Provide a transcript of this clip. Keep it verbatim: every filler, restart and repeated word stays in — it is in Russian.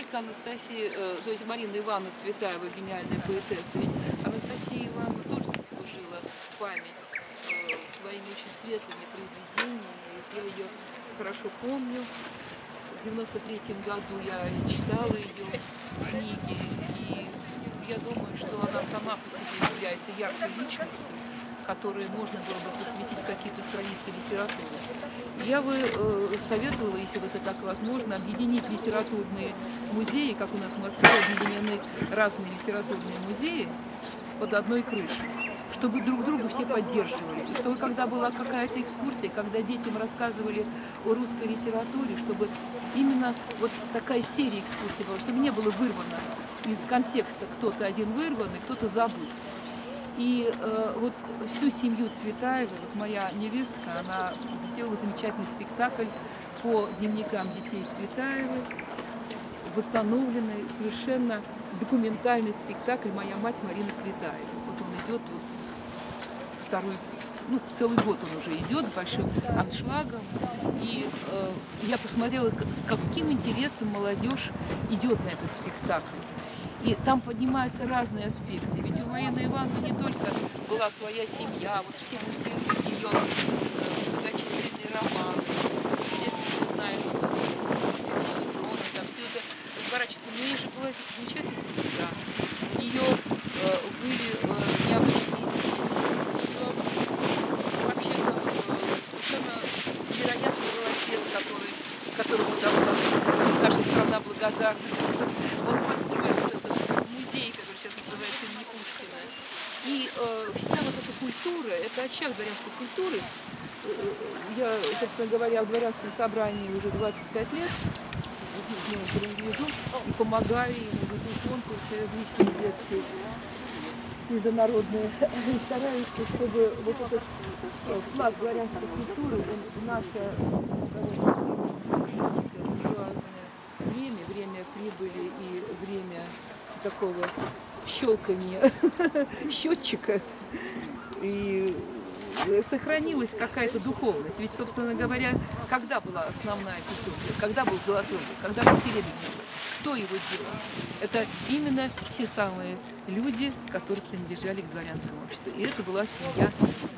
к Анастасии, э, то есть Марина Ивановна Цветаева, гениальная поэтесса, ведь Анастасия Ивановна тоже заслужила память э, своими очень светлыми произведениями. Я ее хорошо помню. В девяносто третьем году я читала ее книги, и я думаю, что она сама по себе является яркой личностью, которой можно было бы посвятить какие-то страницы литературы. Я бы э, советовала, если бы это так возможно, объединить литературные музеи, как у нас в Москве объединены разные литературные музеи, под одной крышей, чтобы друг друга все поддерживали. И чтобы, когда была какая-то экскурсия, когда детям рассказывали о русской литературе, чтобы именно вот такая серия экскурсий была, чтобы не было вырвано из контекста кто-то один вырванный, кто-то забыл. И э, вот всю семью Цветаевой, вот моя невестка, она сделала замечательный спектакль по дневникам детей Цветаевой, восстановленный, совершенно документальный спектакль «Моя мать» Марина Цветаева. Вот он идет вот второй, ну, целый год он уже идет с большим аншлагом. И э, я посмотрела, с каким интересом молодежь идет на этот спектакль. И там поднимаются разные аспекты. Ведь у Марины Ивановны не только была своя семья, вот все муссируют ее э, многочисленные романы. Естественно, все знают, вот, там все это разворачивается. Но у нее же была замечательная сестра. У нее э, были э, необычные интересы. У нее вообще-то э, совершенно невероятный был отец, который, которому давно наша страна благодарна. Он построил И э, вся вот эта культура, это очаг дворянской культуры. Э, я, собственно говоря, в дворянском собрании уже двадцать пять лет к нему принадлежу и помогаю ему, веду конкурсы, различные лекции международные. И стараюсь, чтобы вот этот флаг дворянской культуры, он, наше буржуазное время, время прибыли и время такого щелканье счетчика, и сохранилась какая-то духовность. Ведь, собственно говоря, когда была основная культура, когда был золотой век, когда был серебряный век, кто его делал? Это именно те самые люди, которые принадлежали к дворянскому обществу. И это была семья